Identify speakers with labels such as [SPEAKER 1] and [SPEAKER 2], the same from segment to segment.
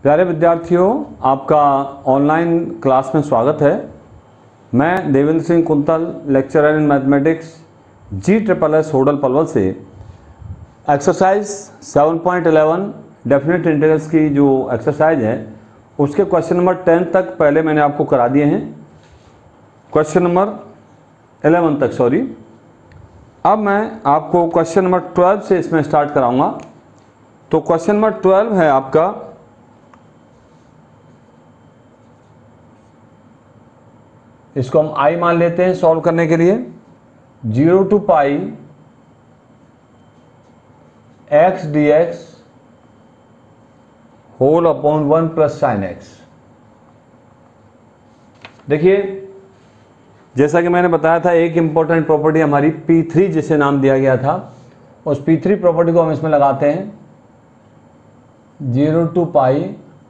[SPEAKER 1] प्यारे विद्यार्थियों, आपका ऑनलाइन क्लास में स्वागत है। मैं Devendra Singh Kuntal, lecturer in mathematics, GSSS Hodal Palwal से एक्सरसाइज 7.11 डेफिनेट इंटीग्रल्स की जो एक्सरसाइज है उसके क्वेश्चन नंबर 10 तक पहले मैंने आपको करा दिए हैं। क्वेश्चन नंबर 11 तक, सॉरी। अब मैं आपको क्वेश्चन नंबर 12 से इसमें स्टार्ट कराऊंगा। तो क्वेश्चन नंबर 12 है आपका, इसको हम I मान लेते हैं सॉल्व करने के लिए। 0 to pi x dx whole upon 1 plus sine x. देखिए, जैसा कि मैंने बताया था, एक इंपॉर्टेंट प्रॉपर्टी हमारी P3 जिसे नाम दिया गया था, उस P3 प्रॉपर्टी को हम इसमें लगाते हैं। 0 to पाई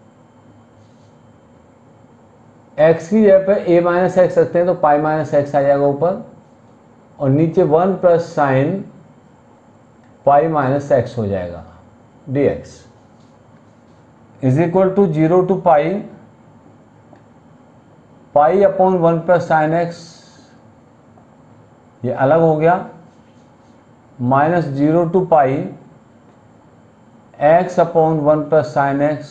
[SPEAKER 1] x की जगह पे a माइनस एक्स रखते हैं तो पाई माइनस एक्स आ जाएगा ऊपर, और नीचे 1 plus sine pi minus x हो जाएगा dx is equal to 0 to pi upon 1 plus sine x, ये अलग हो गया, minus 0 to pi x upon 1 plus sine x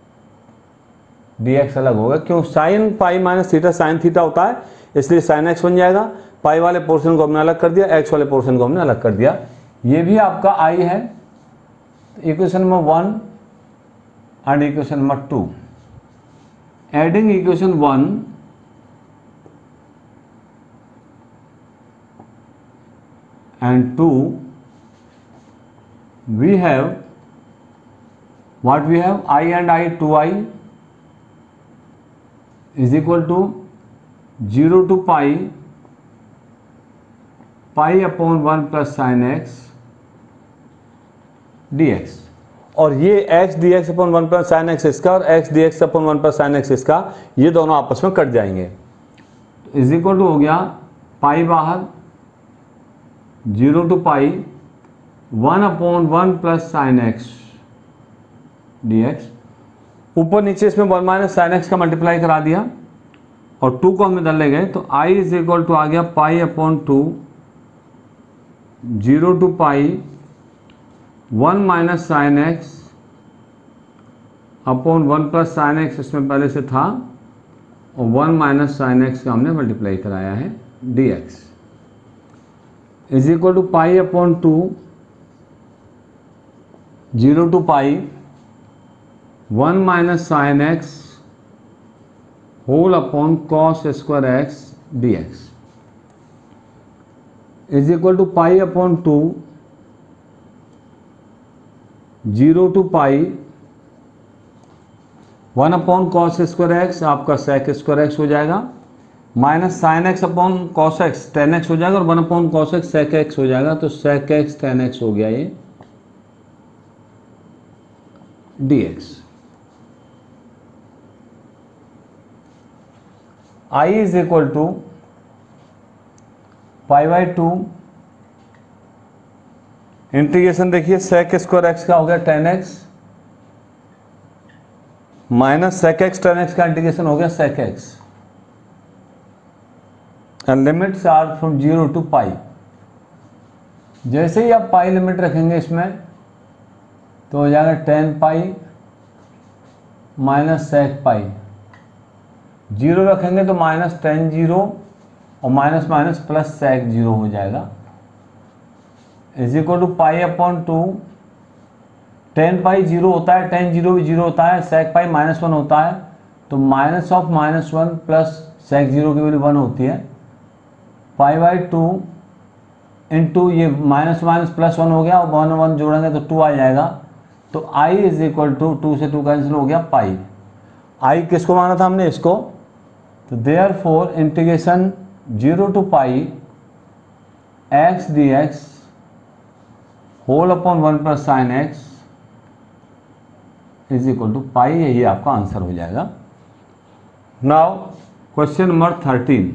[SPEAKER 1] dx अलग होगा। क्यों? Sine pi minus theta sine theta होता है, इसलिए साइन एक्स बन जाएगा। पाई वाले पोर्शन को हमने अलग कर दिया, एक्स वाले पोर्शन को हमने अलग कर दिया। ये भी आपका आई है। Equation number 1 and equation number 2, adding equation 1 and 2, we have what we have, I and I, 2i is equal to 0 to pi upon 1 plus sine x dx, और ये x dx upon 1 plus sine x इसका और x dx upon 1 plus sine x इसका, ये दोनों आपस में cut जाएंगे। इज इक्वल टू हो गया पाई बाहर, 0 to pi 1 upon 1 plus sine x dx, ऊपर नीचे इसमें 1 माइनस साइन एक्स का मल्टीप्लाई करा दिया और 2 को हम इधर ले गए तो i इज इक्वल टू आ गया pi upon 2, 0 to pi 1 minus sine x upon 1 plus sine x इसमें पहले से था, और 1 माइनस साइन एक्स का हमने मल्टीप्लाई कराया है dx is equal to pi upon 2, 0 to pi 1 minus sine x whole upon cos square x dx is equal to pi upon 2, 0 to pi 1 upon cos square x, आपका sec square x हो जाएगा, minus sine x upon cos x tan x हो जाएगा, और 1 upon cos x sec x हो जाएगा, तो सेक x tan x हो गया ये dx। I is equal to pi by 2 integration, देखिए सेक स्क्वायर एक्स का हो गया tan x minus sec x tan x का इंटीग्रेशन हो गया sec x, and limits are from 0 to pi. जैसे ही आप पाई लिमिट रखेंगे इसमें तो हो जाएगा 10 पाई माइनस सेक पाई, 0 रखेंगे तो माइनस 10 जीरो और माइनस माइनस प्लस सेक 0 हो जाएगा, is equal to pi upon 2, 10 pi 0 होता है, 10 जीरो भी 0 होता है, सेक पाई माइनस 1 होता है, तो minus of minus 1 plus sec 0 की वैल्यू 1 होती है, पाई बाई 2 इंटू ये माइनस माइनस प्लस 1 हो गया, और 1 1 जोड़ेंगे तो 2 आ जाएगा, तो i इज इक्वल टू 2 से 2 कैंसिल हो गया पाई। i किसको माना था हमने? इसको। तो therefore integration 0 to pi x dx whole upon 1 plus sine x is equal to pi, यही आपका आंसर हो जाएगा। Now question number 13।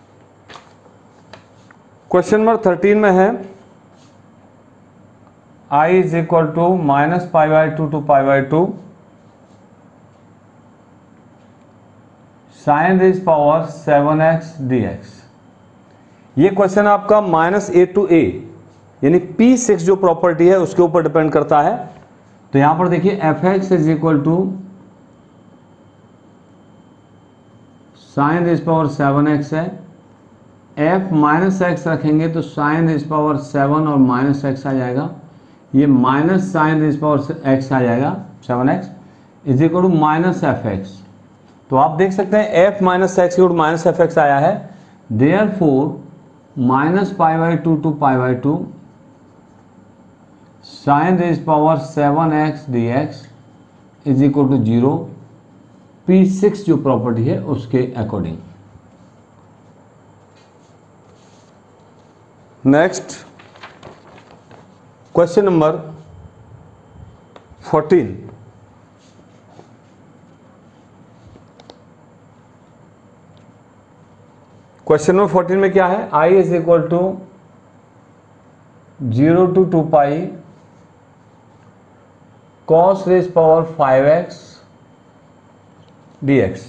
[SPEAKER 1] Question number 13 में है I is equal to minus pi by two to pi by two sine raise power 7x dx। ये question आपका -a to a यानी P6 जो प्रॉपर्टी है उसके ऊपर डिपेंड करता है। तो यहां पर देखिए fx is equal to sine raise power 7x है, f माइनस एक्स रखेंगे तो साइन रेज पावर 7 और माइनस एक्स आ जाएगा, ये minus sine raise power x आ जाएगा 7x is equal to minus f x. तो आप देख सकते हैं f minus x equal to minus f x आया है, therefore minus pi by two to pi by two sine raise power 7x dx is equal to 0, P6 जो property है उसके according. Next question number 14। Question number 14 में क्या है, I is equal to 0 to 2 pi cos raise power 5x dx।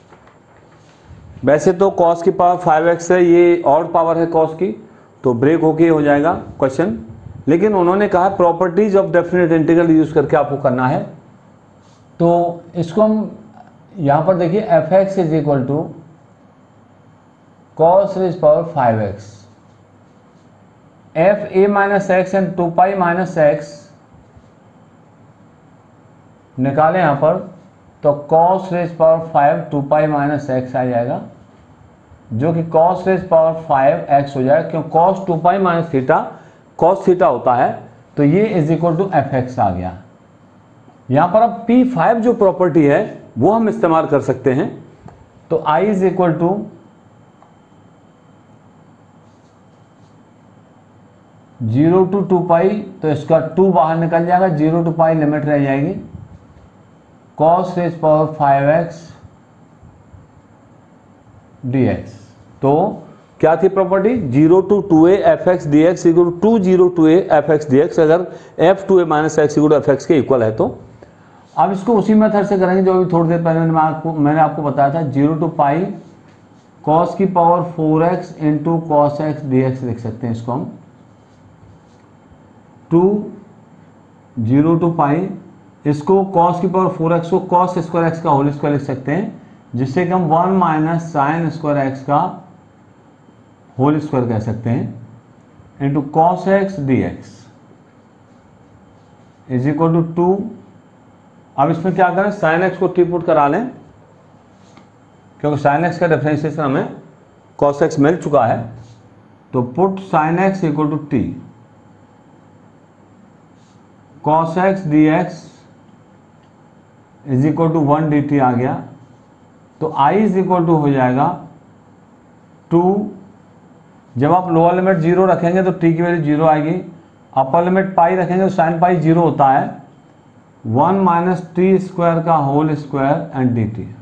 [SPEAKER 1] वैसे तो cos की power 5x है, ये ऑड पावर है cos की, तो ब्रेक होके हो जाएगा क्वेश्चन, लेकिन उन्होंने कहा properties of definite integral use करके आपको करना है। तो इसको हम यहां पर देखिए fx is equal to cos raise power 5x, f a minus x and 2 pi minus x निकालें यहां पर, तो cos raise power 5 2 pi minus x आ जाएगा, जो कि cos रेज पावर 5x हो जाएगा, क्यों cos 2 pi minus theta cos theta होता है, तो ये इज इक्वल टू fx आ गया। यहां पर अब P5 जो प्रॉपर्टी है वो हम इस्तेमाल कर सकते हैं। तो I is equal to 0 to 2 pi, तो इसका 2 बाहर निकल जाएगा, 0 to पाई लिमिट रह जाएगी, cos raise power 5x dx। तो क्या थी property, 0 to 2a fx dx equal to 0 to a fx dx, अगर f 2a minus x equal to fx के इक्वल है। तो अब इसको उसी मेथड से करेंगे जो अभी थोड़ी देर पहले मैंने आपको बताया था, 0 to पाई cos की power 4x into cos x dx लिख सकते हैं इसको हम, 2 0 to पाई, इसको cos की पावर 4x को cos स्क्वायर x का होल स्क्वायर लिख सकते हैं, जिससे कि हम 1 माइनस साइन स्क्वायर x का होल स्क्वायर कह सकते हैं, into cos x dx is equal to 2। अब इसमें क्या करें, साइन x को टी पुट करा लें, क्योंकि साइन x का डिफरेंशिएशन हमें cos x मिल चुका है, तो put sine x equal to t, cos x dx is equal to 1 dt आ गया। तो I इज इक्वल टू हो जाएगा 2, जब आप लोअर लिमिट 0 रखेंगे तो t की वैल्यू 0 आएगी, अपर लिमिट पाई रखेंगे तो साइन पाई 0 होता है, 1 माइनस टी स्क्वायर का whole square and d t.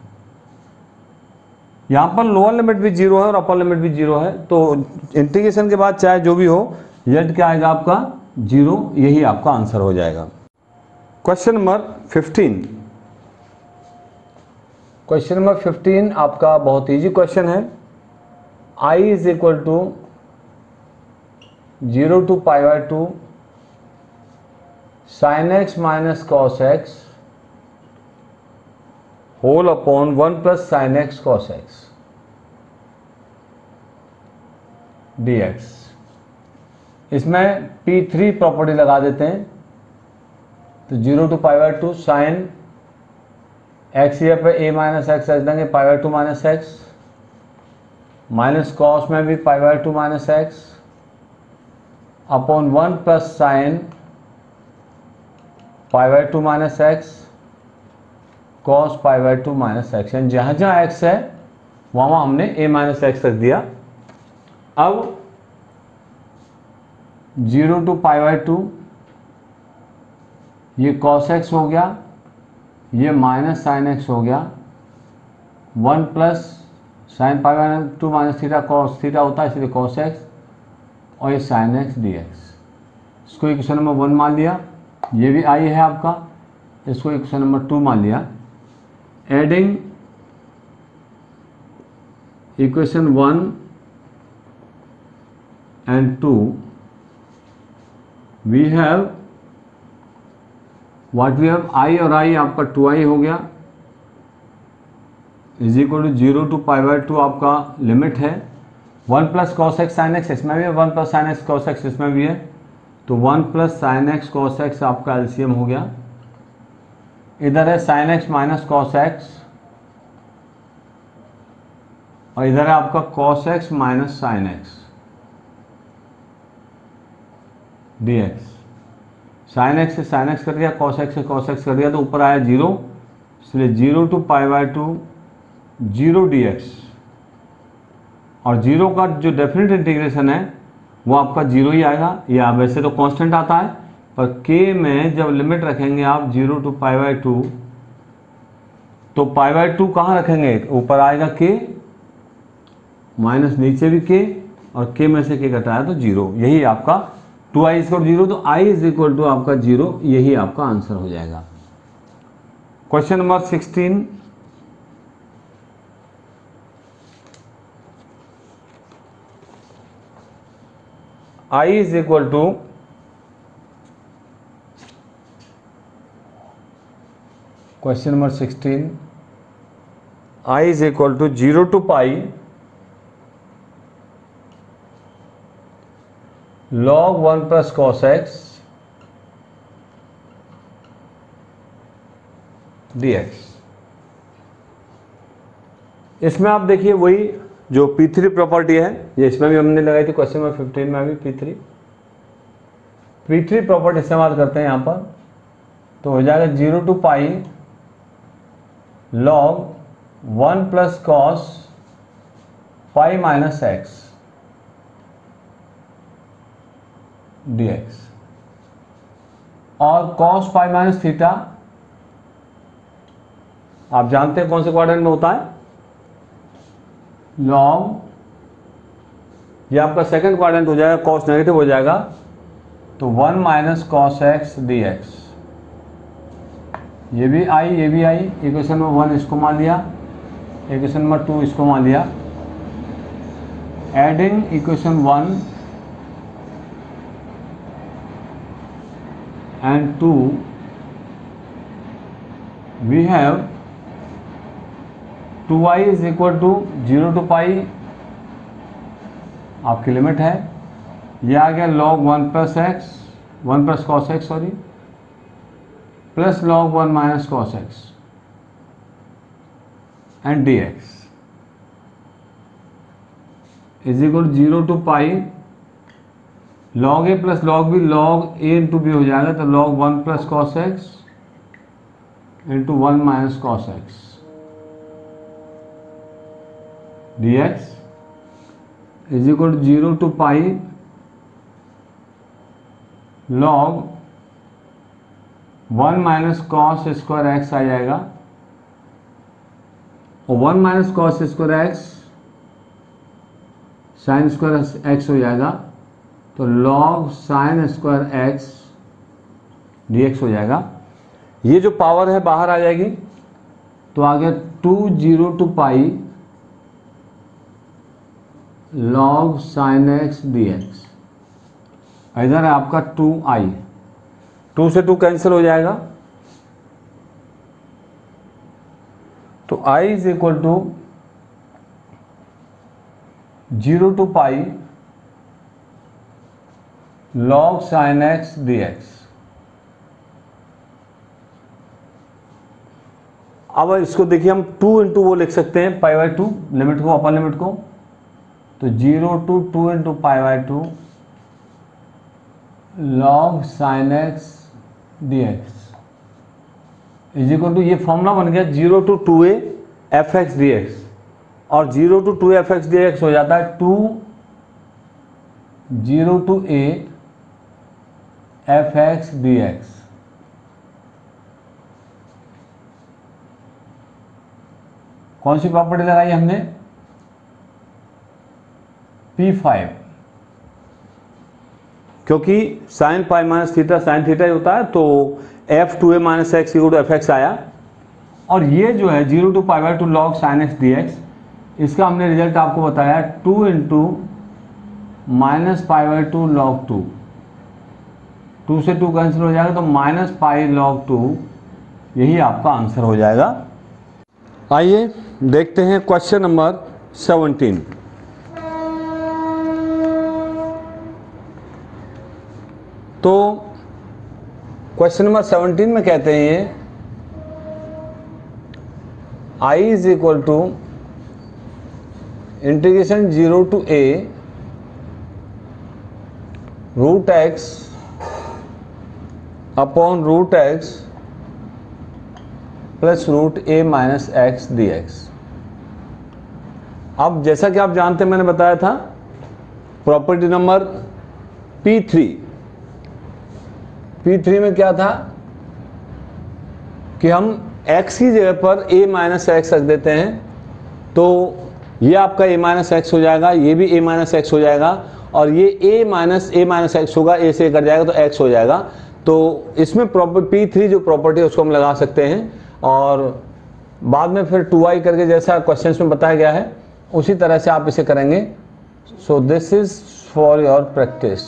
[SPEAKER 1] यहाँ पर लोअर लिमिट भी 0 है और अपर लिमिट भी 0 है, तो इंटीग्रेशन के बाद चाहे जो भी हो z क्या आएगा आपका 0, यही आपका आंसर हो जाएगा। Question number 15। क्वेश्चन नंबर 15 आपका बहुत इजी क्वेश्चन है। I is equal to 0 to pi by 2 sine x minus cos x whole upon 1 plus sine x cos x dx। इसमें P3 प्रॉपर्टी लगा देते हैं, तो 0 to pi by 2 sine x ये पे a माइनस एक्स रख देंगे, pi by 2 minus x, minus cos में भी pi by 2 minus x upon 1 plus sine pi by 2 minus x cos pi by 2 minus x, यानी जहाँ जहाँ x है वहाँ हमने a माइनस एक्स रख दिया। अब 0 to पाई बाई 2, ये कॉस एक्स हो गया, ये माइनस साइन एक्स हो गया, 1 plus sine pi by 2 minus theta cos theta होता है, इसलिए कॉस एक्स, और ये साइन एक्स डी एक्स। इसको इक्वेशन नंबर 1 मान लिया, ये भी आई है आपका, इसको इक्वेशन नंबर 2 मान लिया। Adding equation 1 and 2 we have what we have I और I आपका 2i हो गया, इज इक्वल टू 0 to π/2 आपका लिमिट है। 1 plus cos x sine x इसमें भी है, 1 plus sine x cos x इसमें भी है, तो 1 plus sine x cos x आपका एलसीएम हो गया। इधर है sine x minus cos x और इधर है आपका cos x minus sine x dx। Sine x से साइन एक्स कर दिया, कॉस एक्स से कॉस एक्स कर दिया, तो ऊपर आया 0, इसलिए 0 to π/2 0 dx, और 0 का जो डेफिनेट इंटीग्रेशन है वो आपका 0 ही आएगा। या वैसे तो कांस्टेंट आता है, पर k में जब लिमिट रखेंगे आप 0 to π/2, तो π/2 कहाँ रखेंगे, ऊपर आएगा k माइनस नीचे भी k, और k में से k घटाया तो 0, यही आपका 2i = 0, तो i = आपका 0, यही आपका आंसर हो जाएगा। Question number 16, i = question number 16, i = 0 to π log 1 plus cos x dx। इसमें आप देखिए वही जो P3 प्रॉपर्टी है, ये इसमें भी हमने लगाई थी, क्वेश्चन नंबर 15 में भी P3 प्रॉपर्टी इस्तेमाल करते हैं यहाँ पर, तो हो जाएगा 0 to π log 1 plus cos π minus x dx, और cos π माइनस थीटा आप जानते हैं कौन से क्वाड्रेंट में होता है, log, ये आपका सेकंड क्वाड्रेंट हो जाएगा, cos नेगेटिव हो जाएगा, तो 1 माइनस cos x dx। ये भी आई, इक्वेशन नंबर 1 इसको मान लिया, इक्वेशन नंबर 2 इसको मान लिया। Adding equation 1 and 2 we have 2i = 0 to π, आपकी लिमिट है, ये आ गया log 1 plus cos x plus log 1 minus cos x and dx is equal to 0 to π log a plus log b, log a into b हो जाएगा, तो log 1 plus cos x into 1 minus cos x dx is equal to 0 to π log 1 minus cos square x आ जाएगा, और 1 minus cos square x sin square x हो जाएगा, तो log sin square x dx हो जाएगा। ये जो पावर है बाहर आ जाएगी, तो आ गया 2 0 to π log sin x dx। इधर है आपका 2i, 2 से 2 कैंसिल हो जाएगा, तो i = 0 to π log sin x dx। अब इसको देखिए हम 2 इंटू वो लिख सकते हैं π/2 लिमिट को, अपर लिमिट को, तो 0 to 2 into π/2 log sin x dx is equal to, ये फॉर्मूला बन गया 0 to 2a fx dx, और 0 to 2 fx dx हो जाता है 2 0 to a fx dx। कौन सी प्रॉपर्टी लगाई हमने, P5, क्योंकि sine pi minus theta sine theta ही होता है, तो f2a minus x equal to f x आया। और ये जो है 0 to π/2 log sin x dx, इसका हमने रिजल्ट आपको बताया 2 इंटू माइनस π/2 log 2, 2 से 2 कैंसिल हो जाएगा तो माइनस पाई log 2, यही आपका आंसर हो जाएगा। आइए देखते हैं क्वेश्चन नंबर 17। तो क्वेश्चन नंबर 17 में कहते हैं ये I is equal to integration 0 to a root x upon root x plus root a minus x d x. अब जैसा कि आप जानते हैं, मैंने बताया था प्रॉपर्टी नंबर P3 में क्या था कि हम x की जगह पर a माइनस एक्स रख देते हैं, तो ये आपका a माइनस एक्स हो जाएगा, ये भी a माइनस एक्स हो जाएगा, और ये a माइनस एक्स होगा, a से कट जाएगा तो x हो जाएगा। तो इसमें P3 जो प्रॉपर्टी है उसको हम लगा सकते हैं, और बाद में फिर 2i करके जैसा क्वेश्चन में बताया गया है उसी तरह से आप इसे करेंगे। So this is for your practice.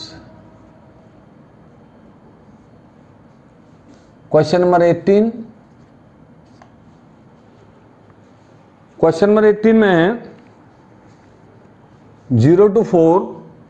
[SPEAKER 1] Question number 18। Question number 18 में है 0 to 4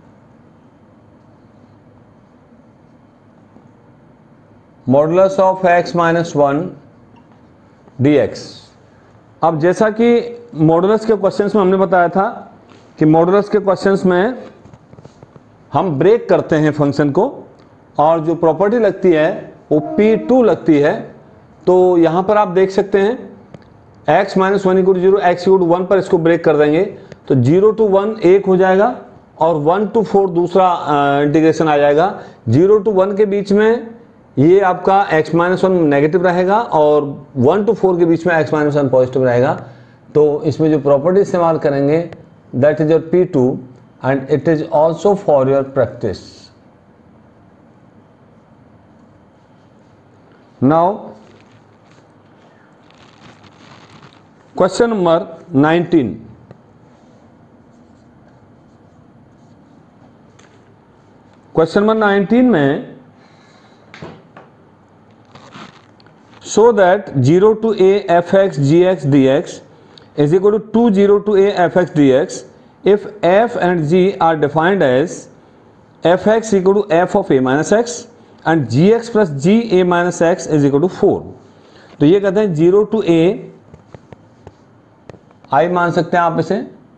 [SPEAKER 1] modulus of x minus 1 dx। अब जैसा कि मॉडुलस के क्वेश्चंस में हमने बताया था कि मॉडुलस के क्वेश्चंस में हम ब्रेक करते हैं फंक्शन को, और जो प्रॉपर्टी लगती है वो P2 लगती है। तो यहाँ पर आप देख सकते हैं x minus 1 equal to 0, x equal to 1 पर इसको ब्रेक कर देंगे तो 0 to 1 एक हो जाएगा और 1 to 4 दूसरा इंटीग्रेशन आ जाएगा। 0 to 1 के बीच में ये आपका x माइनस 1 नेगेटिव रहेगा और 1 to 4 के बीच में x माइनस 1 पॉजिटिव रहेगा। तो इसमें जो प्रॉपर्टी इस्तेमाल करेंगे that is your P2 and it is also for your practice. Now question number 19। Question number 19 में show that 0 to a fx gx dx is equal to 2 0 to a fx dx if f and g are defined as fx equal to f of a minus x and gx plus g a minus x is equal to 4। तो ये कहते हैं 0 to a, i मान सकते हैं आप इसे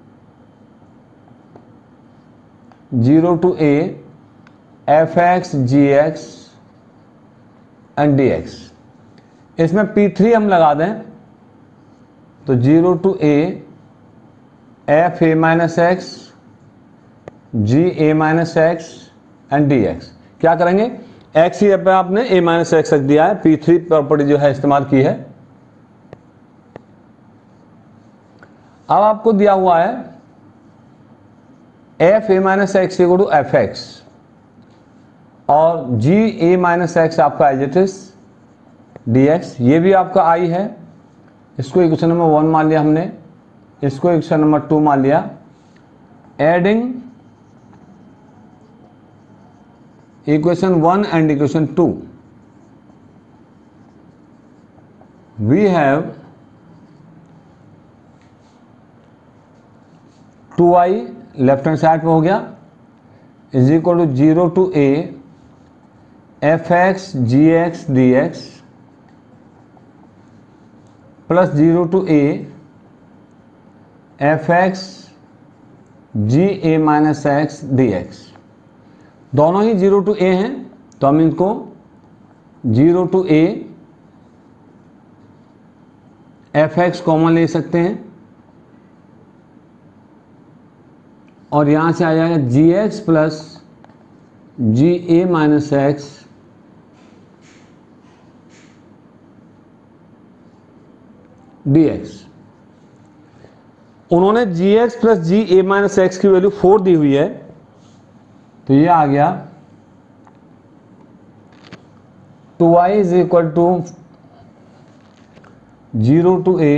[SPEAKER 1] 0 to a fx gx and dx। इसमें P3 हम लगा दें तो 0 to a f a minus x g a minus x and dx। क्या करेंगे, x ही पे आपने a माइनस एक्स रख दिया है, P3 प्रॉपर्टी जो है इस्तेमाल की है। अब आपको दिया हुआ है f a minus x equal to f x और g a माइनस एक्स आपका एज इट इज dx, ये भी आपका i है। इसको इक्वेशन नंबर 1 मान लिया हमने, इसको इक्वेशन नंबर 2 मान लिया। Adding equation 1 and equation 2 we have 2i left hand side पे हो गया is equal to 0 to a fx gx dx plus 0 to a fx g a minus x dx। दोनों ही 0 to a हैं तो हम इनको 0 to a fx कॉमन ले सकते हैं और यहां से आ जाएगा gx plus g a minus x dx। उन्होंने gx plus g a minus x की वैल्यू 4 दी हुई है तो ये आ गया 2i is equal to 0 to a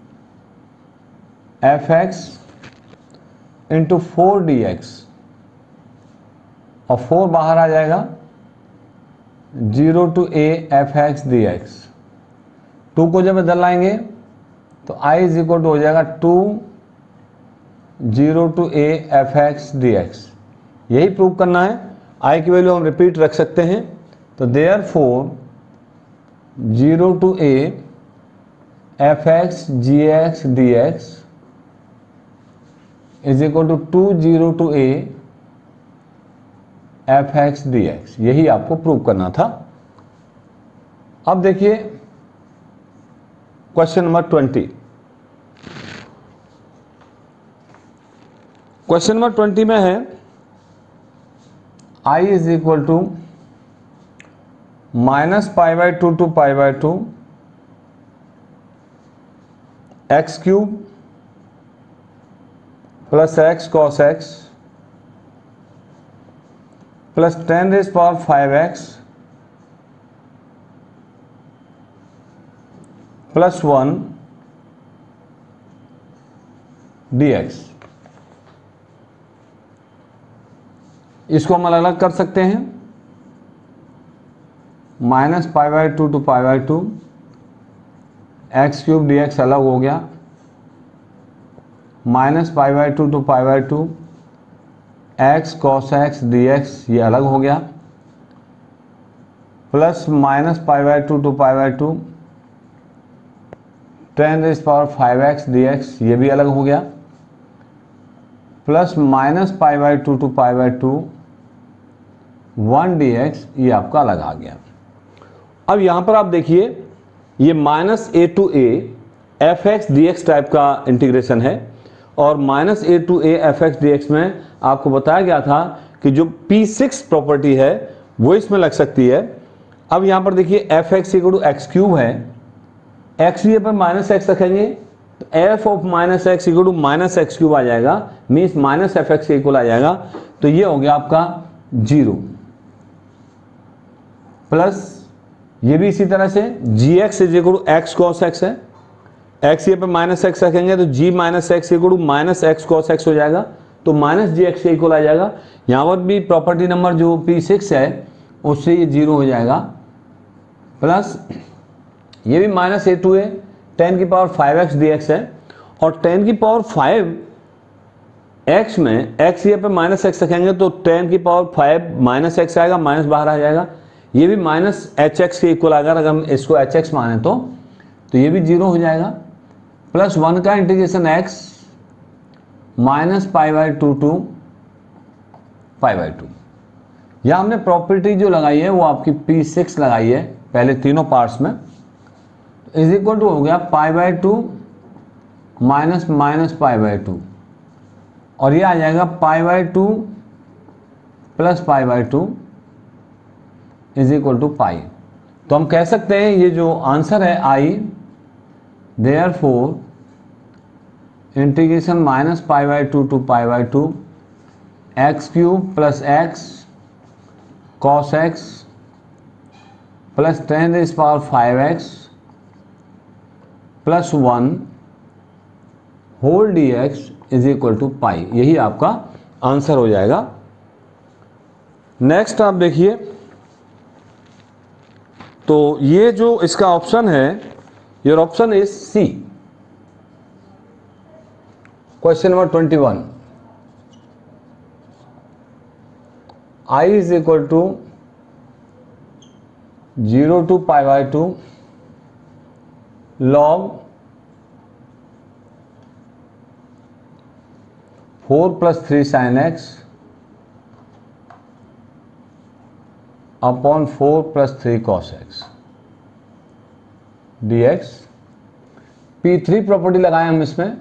[SPEAKER 1] fx into 4dx, और 4 बाहर आ जाएगा, 0 to a fx dx। 2 को जब इधर लाएंगे तो i इज इक्वल टू हो जाएगा 2 0 to a fx dx। यही प्रूव करना है। i की वैल्यू हम रिपीट रख सकते हैं, तो therefore 0 to a fx gx dx is equal to 2 0 to a fx dx। यही आपको प्रूव करना था। अब देखिए क्वेश्चन नंबर 20। क्वेश्चन नंबर 20 में है i is equal to -π/2 to π/2 x cube plus x cos x plus 10⁵x plus 1 dx। इसको हम अलग अलग कर सकते हैं। -π/2 to π/2 x क्यूब dx अलग हो गया, -π/2 to π/2 x cos x dx ये अलग हो गया, प्लस -π/2 to π/2 10⁵x dx ये भी अलग हो गया, प्लस -π/2 to π/2 1 dx ये आपका अलग आ गया। अब यहां पर आप देखिए ये -a to a fx dx type का इंटीग्रेशन है, और -a to a fx dx में आपको बताया गया था कि जो p6 प्रॉपर्टी है वो इसमें लग सकती है। अब यहां पर देखिए fx equal to x cube है, x ये पर -x रखेंगे तो f of -x equal to -x cube आ जाएगा, मीन्स -fx के इक्वल आ जाएगा। तो ये हो गया आपका 0, प्लस ये भी इसी तरह से gx is equal to x cos x है, x ये पे -x रखेंगे तो g -x equal to -x cos x हो जाएगा, तो -gx के इक्वल आ जाएगा। यहाँ पर भी प्रॉपर्टी नंबर जो p6 है उससे ये 0 हो जाएगा, प्लस ये भी -a to a 10⁵x dx है, और 10⁵ x में x ये पे -x रखेंगे तो 10⁵ -x आएगा, माइनस बाहर आ जाएगा, ये भी -hx के इक्वल आएगा। अगर हम इसको hx माने तो ये भी 0 हो जाएगा, प्लस 1 का इंटीग्रेशन x -π/2 to π/2। यहाँ हमने प्रॉपर्टी जो लगाई है वो आपकी p6 लगाई है पहले तीनों पार्ट्स में, इज इक्वल टू हो गया π/2 -π/2, और ये आ जाएगा π/2 plus π/2 is equal to pi. तो हम कह सकते हैं ये जो आंसर है i, therefore integration -π/2 to π/2 x cube plus x cos x plus 10⁵x plus 1 whole dx is equal to pi. यही आपका आंसर हो जाएगा। नेक्स्ट आप देखिए, तो ये जो इसका ऑप्शन है, your option is C. Question number 21, i is equal to 0 to π/2 log 4 plus 3 sin x upon 4 plus 3 cos x dx। p3 property लगाए हम इसमें,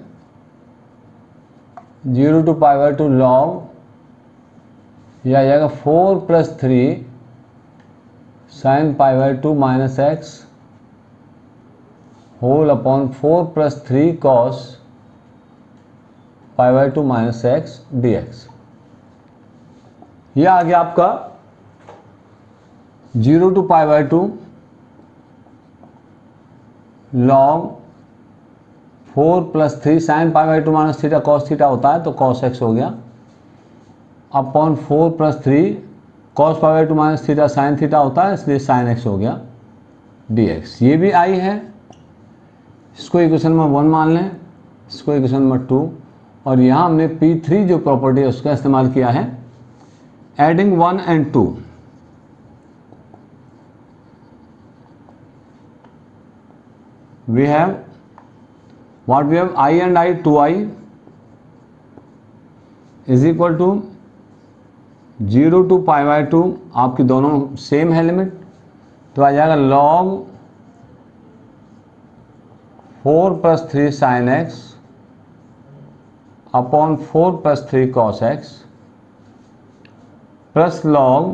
[SPEAKER 1] 0 to π/2 log, यह आ जाएगा 4 plus 3 sin π/2 minus x whole upon 4 plus 3 cos π/2 minus x dx। यह आ गया आपका 0 to π/2 log 4 + 3 sin π/2 minus theta cos theta होता है तो cos x हो गया, upon 4 + 3 cos π/2 minus theta sin theta होता है इसलिए sin x हो गया dx। ये भी आई है, इसको इक्वेशन नंबर 1 मान लें, इसको इक्वेशन नंबर 2, और यहाँ हमने P3 जो प्रॉपर्टी है उसका इस्तेमाल किया है, adding 1 and 2। we have what we have I and I 2i is equal to 0 to π/2, आपकी दोनों सेम है लिमिट, तो आ जाएगा log 4 + 3 sin x upon 4 + 3 cos x plus log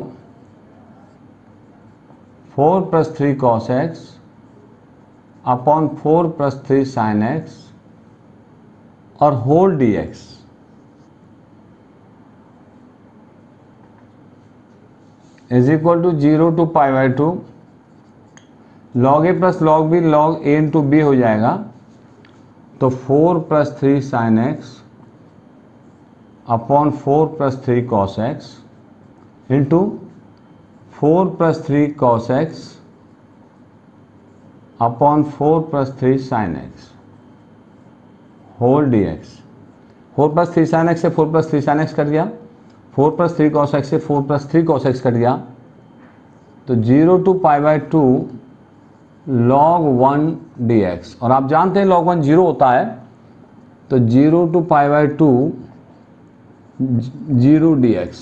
[SPEAKER 1] 4 + 3 cos x upon 4 + 3 sin x और whole dx। Is equal to 0 to π/2, log a plus log b log a into b हो जाएगा, तो 4 + 3 sin x upon 4 + 3 cos x into 4 + 3 cos x upon 4 + 3 sin x whole dx। 4 + 3 sin x से 4 + 3 sin x cut गया, 4 + 3 cos x से 4 + 3 cos x cut गया, तो 0 to π/2 log 1 dx, और आप जानते हैं log 1 0 होता है, तो 0 to π/2 0 dx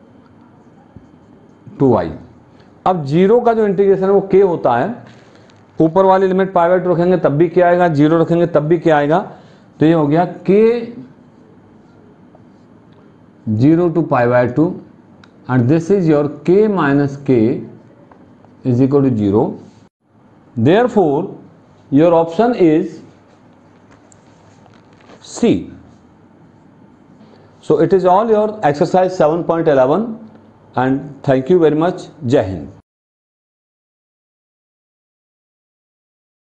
[SPEAKER 1] 2i। अब 0 का जो इंटीग्रेशन है वो k होता है, ऊपर वाली लिमिट π/2 रखेंगे तब भी क्या आएगा, 0 रखेंगे तब भी क्या आएगा, तो ये हो गया k 0 to π/2 and this is your k minus k is equal to 0. Therefore, your option is C. So it is all your exercise 7.11 and thank you very much. Jai Hind.